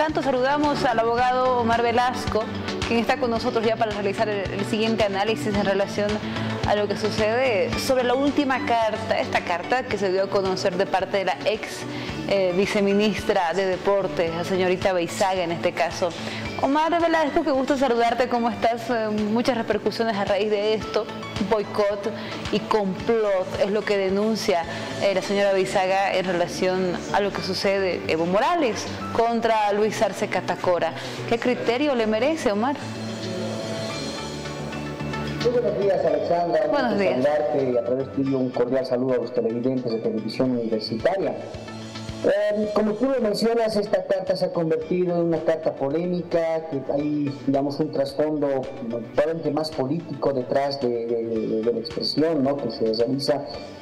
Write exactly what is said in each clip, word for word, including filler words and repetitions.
tanto, saludamos al abogado Omar Velasco, quien está con nosotros ya para realizar el, el siguiente análisis en relación a lo que sucede sobre la última carta, esta carta que se dio a conocer de parte de la ex eh, viceministra de Deportes, la señorita Beizaga en este caso. Omar Velasco, qué gusto saludarte, ¿cómo estás? Eh, muchas repercusiones a raíz de esto, boicot y complot es lo que denuncia eh, la señora Beizaga en relación a lo que sucede Evo Morales contra Luis Arce Catacora. ¿Qué criterio le merece, Omar? Muy buenos días, Alexandra. Buenos días. Saludarte y a través tuyo un cordial saludo a los televidentes de Televisión Universitaria. Eh, como tú lo mencionas, esta carta se ha convertido en una carta polémica, que hay, digamos, un trasfondo probablemente más político detrás de, de, de, de la expresión, ¿no?, que se realiza.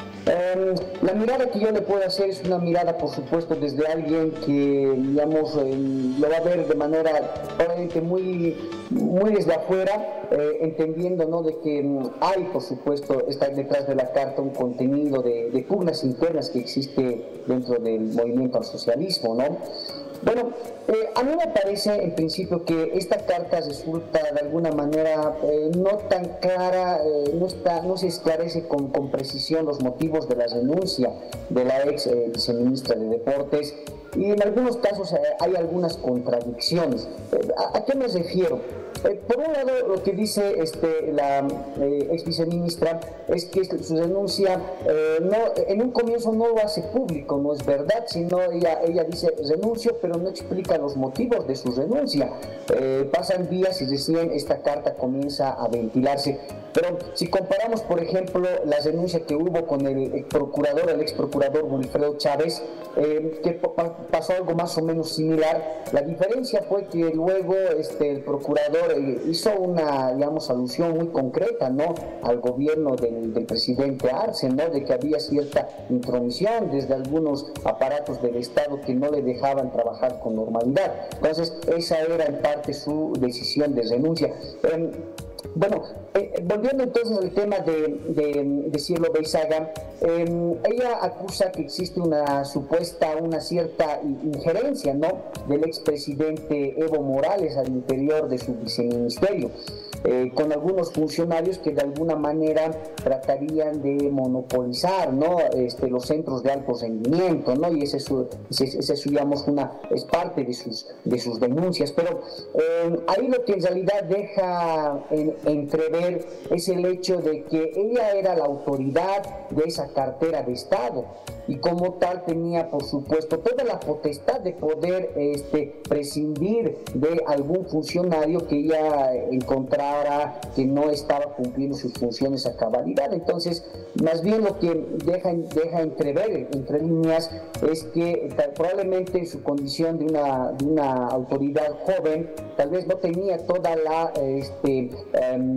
Eh, la mirada que yo le puedo hacer es una mirada, por supuesto, desde alguien que, digamos, eh, lo va a ver de manera probablemente muy, muy desde afuera, eh, entendiendo, ¿no?, de que um, hay, por supuesto, está detrás de la carta un contenido de, de pugnas internas que existe dentro del movimiento al socialismo, ¿no? Bueno, eh, a mí me parece en principio que esta carta resulta de alguna manera eh, no tan clara, eh, no, está, no se esclarece con, con precisión los motivos de la renuncia de la ex eh, viceministra de Deportes, y en algunos casos eh, hay algunas contradicciones. Eh, ¿a, ¿A qué me refiero? Eh, por un lado, lo que dice este, la eh, ex viceministra es que su renuncia eh, no, en un comienzo no lo hace público, no es verdad, sino ella, ella dice renuncio, pero no explica los motivos de su renuncia. Eh, pasan días y recién esta carta comienza a ventilarse. Pero si comparamos, por ejemplo, la renuncia que hubo con el procurador, el ex procurador Wilfredo Chávez, eh, que pasó algo más o menos similar, la diferencia fue que luego este, el procurador eh, hizo una, digamos, alusión muy concreta, ¿no?, al gobierno del, del presidente Arce, ¿no?, de que había cierta intromisión desde algunos aparatos del Estado que no le dejaban trabajar con normalidad. Entonces, esa era en parte su decisión de renuncia. Eh, Bueno, eh, volviendo entonces al tema de, de, de Cielo Beizaga, eh, ella acusa que existe una supuesta, una cierta injerencia, ¿no?, del expresidente Evo Morales al interior de su viceministerio, eh, con algunos funcionarios que de alguna manera tratarían de monopolizar, ¿no?, este, los centros de alto rendimiento, ¿no?, y ese es, su, ese, ese es, digamos, una, es parte de sus, de sus denuncias. Pero eh, ahí lo que en realidad deja en, entrever es el hecho de que ella era la autoridad de esa cartera de Estado y como tal tenía, por supuesto, toda la potestad de poder este, prescindir de algún funcionario que ella encontrara que no estaba cumpliendo sus funciones a cabalidad. Entonces, más bien lo que deja, deja entrever entre líneas es que probablemente en su condición de una, de una autoridad joven, tal vez no tenía toda la este, um,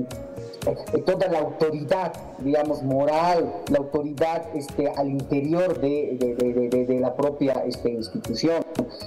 toda la autoridad, digamos, moral, la autoridad este, al interior de, de, de, de, de la propia este, institución.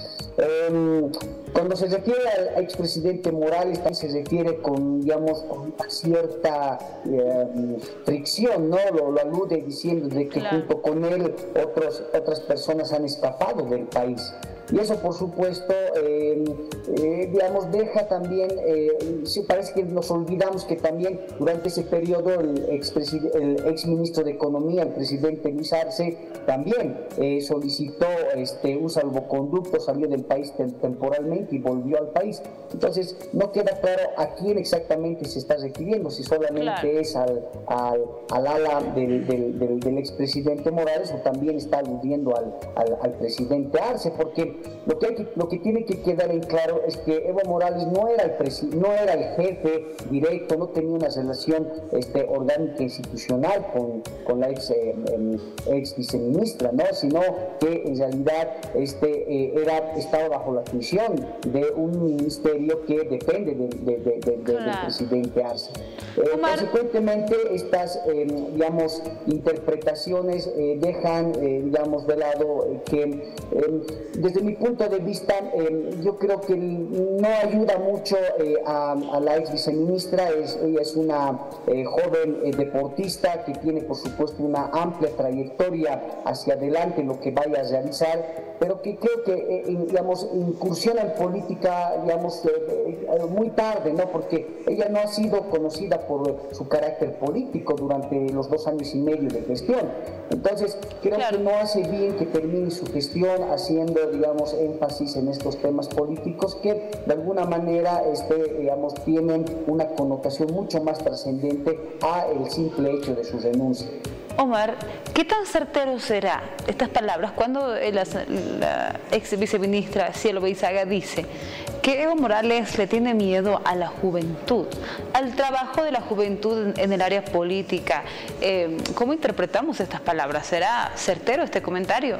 Um, cuando se refiere al expresidente Morales, también se refiere con, digamos, con una cierta eh, fricción, ¿no? Lo, lo alude diciendo de que claro, junto con él otros, otras personas han escapado del país. Y eso, por supuesto, eh, eh, digamos, deja también, eh, sí, parece que nos olvidamos que también durante ese periodo el ex, el ex ministro de Economía, el presidente Luis Arce, también eh, solicitó este, un salvoconducto, salió del país temporalmente y volvió al país. Entonces, no queda claro a quién exactamente se está refiriendo, si solamente claro, es al, al, al ala del, del, del, del expresidente Morales o también está aludiendo al, al, al presidente Arce, porque Lo que, hay que, lo que tiene que quedar en claro es que Evo Morales no era el, presi no era el jefe directo, no tenía una relación este, orgánica institucional con, con la ex, eh, ex viceministra, ¿no?, sino que en realidad este, eh, era, estaba bajo la función de un ministerio que depende de, de, de, de, de, claro, del presidente Arce. Eh, consecuentemente, estas, eh, digamos, interpretaciones eh, dejan, eh, digamos, de lado eh, que, eh, desde mi punto de vista, eh, yo creo que no ayuda mucho eh, a, a la ex viceministra. Es, ella es una eh, joven eh, deportista que tiene, por supuesto, una amplia trayectoria hacia adelante en lo que vaya a realizar, pero que creo que, eh, digamos, incursiona en política, digamos, eh, eh, muy tarde, ¿no? Porque ella no ha sido conocida por su carácter político durante los dos años y medio de gestión. Entonces, creo claro. que no hace bien que termine su gestión haciendo, digamos, énfasis en estos temas políticos que, de alguna manera, este, digamos, tienen una connotación mucho más trascendente a el simple hecho de su renuncia. Omar, ¿qué tan certero será estas palabras cuando la, la ex viceministra Cielo Beizaga dice que Evo Morales le tiene miedo a la juventud, al trabajo de la juventud en el área política? Eh, ¿Cómo interpretamos estas palabras? ¿Será certero este comentario?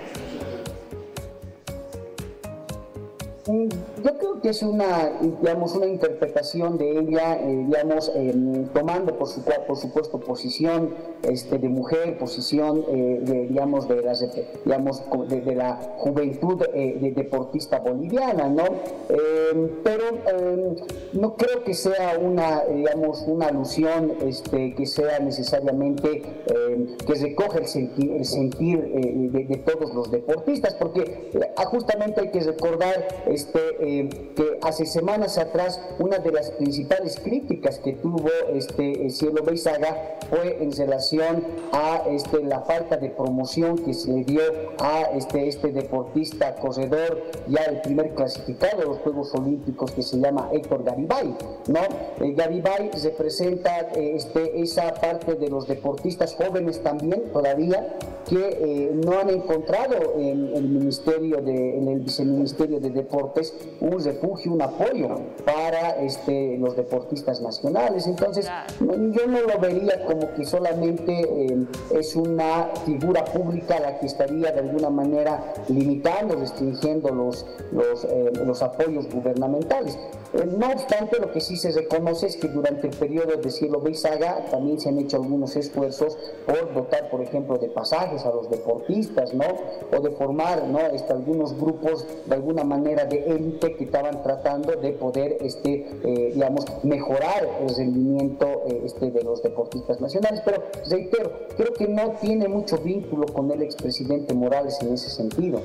Yo creo que es una, digamos, una interpretación de ella, eh, digamos, eh, tomando por, su, por supuesto posición este, de mujer, posición, eh, de, digamos, de, las, digamos de, de la juventud eh, de deportista boliviana, ¿no? Eh, pero eh, no creo que sea una, digamos, una alusión este, que sea necesariamente eh, que recoja el sentir, el sentir eh, de, de todos los deportistas, porque eh, justamente hay que recordar Este, eh, que hace semanas atrás una de las principales críticas que tuvo este, Cielo Beizaga fue en relación a este, la falta de promoción que se le dio a este, este deportista corredor, ya el primer clasificado de los Juegos Olímpicos, que se llama Héctor Garibay, ¿no? Eh, Garibay representa eh, este, esa parte de los deportistas jóvenes también todavía que eh, no han encontrado en el ministerio de, en el viceministerio de Deportes un refugio, un apoyo para este, los deportistas nacionales. Entonces, yo no lo vería como que solamente eh, es una figura pública la que estaría de alguna manera limitando, restringiendo los, los, eh, los apoyos gubernamentales. Eh, no obstante, lo que sí se reconoce es que durante el periodo de Cielo Beizaga también se han hecho algunos esfuerzos por dotar, por ejemplo, de pasajes a los deportistas, ¿no? O de formar, ¿no? este, algunos grupos de alguna manera de élite que estaban tratando de poder, este, eh, digamos, mejorar el rendimiento eh, este, de los deportistas nacionales. Pero, reitero, creo que no tiene mucho vínculo con el expresidente Morales en ese sentido.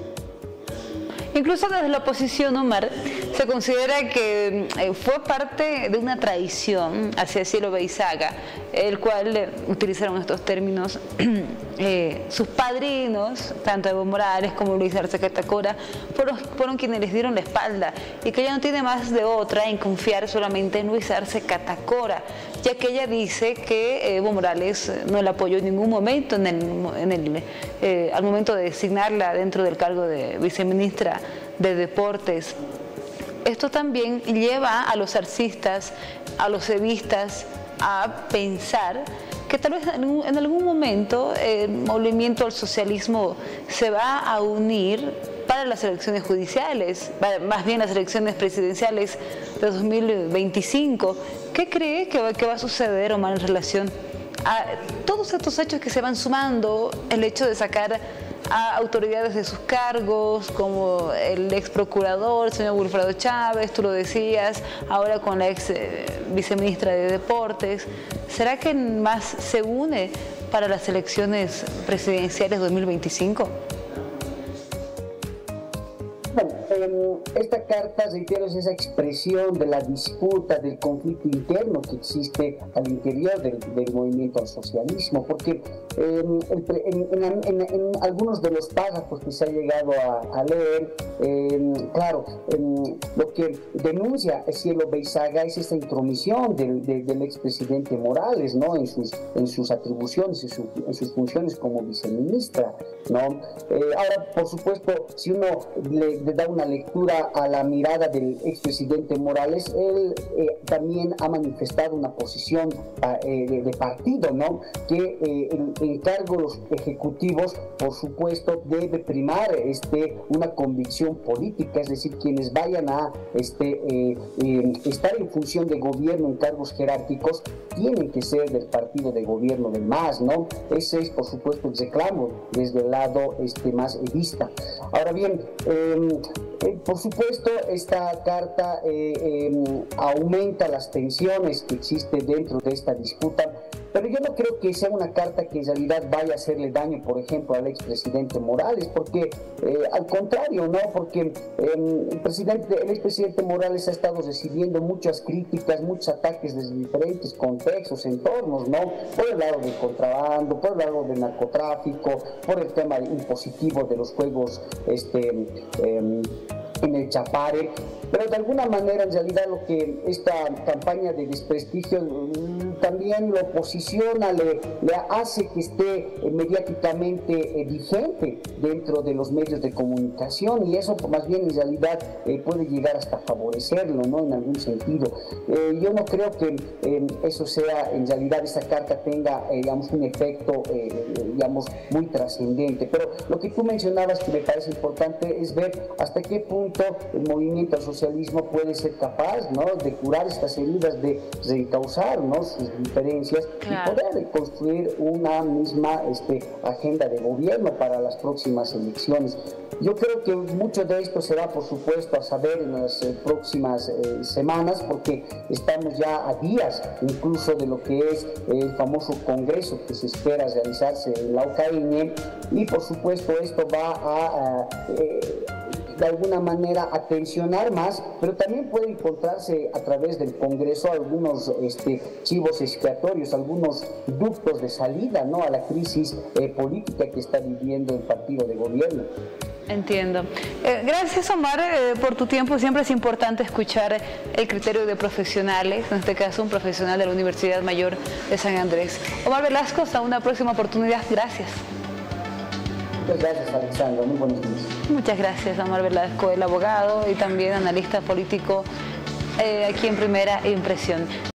Incluso desde la oposición, Omar, se considera que fue parte de una traición hacia Cielo Beizaga, el cual eh, utilizaron estos términos eh, sus padrinos, tanto Evo Morales como Luis Arce Catacora, fueron, fueron quienes les dieron la espalda, y que ella no tiene más de otra en confiar solamente en Luis Arce Catacora, ya que ella dice que Evo Morales no la apoyó en ningún momento en el, en el, eh, al momento de designarla dentro del cargo de viceministra de Deportes. Esto también lleva a los arcistas, a los evistas, a pensar que tal vez en algún momento el movimiento al socialismo se va a unir para las elecciones judiciales, más bien las elecciones presidenciales de dos mil veinticinco. ¿Qué cree que va, que va a suceder, Omar, en relación a todos estos hechos que se van sumando? El hecho de sacar a autoridades de sus cargos, como el ex procurador, el señor Wilfredo Chávez, tú lo decías, ahora con la ex eh, viceministra de Deportes. ¿Será que más se une para las elecciones presidenciales dos mil veinticinco? Bueno, eh, esta carta, reitero, es esa expresión de la disputa, del conflicto interno que existe al interior del, del movimiento al socialismo, porque eh, en, en, en, en algunos de los párrafos que se ha llegado a, a leer, eh, claro, eh, lo que denuncia Cielo Beizaga es esta intromisión del, del, del expresidente Morales, ¿no? en, sus, en sus atribuciones, en, su, en sus funciones como viceministra, ¿no? Eh, ahora, por supuesto, si uno le, le da una lectura a la mirada del expresidente Morales, él eh, también ha manifestado una posición eh, de, de partido, ¿no? Que eh, en, en cargos ejecutivos, por supuesto, debe primar este, una convicción política, es decir, quienes vayan a este, eh, eh, estar en función de gobierno en cargos jerárquicos tienen que ser del partido de gobierno del M A S, ¿no? Ese es, por supuesto, el reclamo desde el lado este, más evista. Ahora bien, eh, eh, por supuesto, esta carta eh, eh, aumenta las tensiones que existen dentro de esta disputa, pero yo no creo que sea una carta que en realidad vaya a hacerle daño, por ejemplo, al expresidente Morales, porque eh, al contrario, ¿no? Porque eh, el, presidente, el expresidente Morales ha estado recibiendo muchas críticas, muchos ataques desde diferentes contextos, entornos, ¿no? Por el lado del contrabando, por el lado del narcotráfico, por el tema impositivo de los juegos este, eh, en el Chapare, pero de alguna manera en realidad lo que esta campaña de desprestigio mmm, también lo posiciona, le, le hace que esté eh, mediáticamente eh, vigente dentro de los medios de comunicación, y eso más bien en realidad eh, puede llegar hasta favorecerlo, ¿no? En algún sentido. Eh, yo no creo que eh, eso sea, en realidad esa carta tenga, eh, digamos, un efecto, eh, digamos, muy trascendente, pero lo que tú mencionabas que me parece importante es ver hasta qué punto el movimiento al socialismo puede ser capaz, ¿no?, de curar estas heridas, de reencauzar, ¿no?, sus diferencias, claro, y poder construir una misma este, agenda de gobierno para las próximas elecciones. Yo creo que mucho de esto se va, por supuesto, a saber en las eh, próximas eh, semanas, porque estamos ya a días incluso de lo que es el famoso congreso que se espera realizarse en Laucaíne, y por supuesto esto va a, a eh, de alguna manera a tensionar más, pero también puede encontrarse a través del Congreso algunos este, chivos expiatorios, algunos ductos de salida, ¿no?, a la crisis eh, política que está viviendo el partido de gobierno. Entiendo. Eh, gracias, Omar, eh, por tu tiempo. Siempre es importante escuchar el criterio de profesionales, en este caso un profesional de la Universidad Mayor de San Andrés. Omar Velasco, hasta una próxima oportunidad. Gracias. Muchas gracias, Alexandra. Muy buenos días. Muchas gracias, Omar Velasco, el abogado y también analista político eh, aquí en Primera Impresión.